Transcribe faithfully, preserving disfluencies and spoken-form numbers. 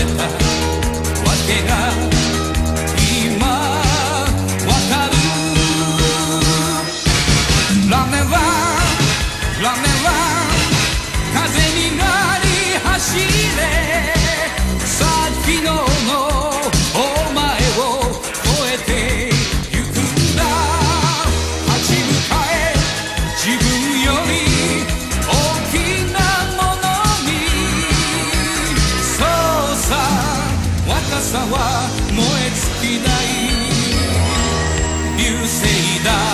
れたわけが今わかる。ラメはラメは風になり走れ。昨日のお前を超えてゆくんだ。立ち向かえ自分より大きなものに。そうさ若さは燃え尽きない流星だ。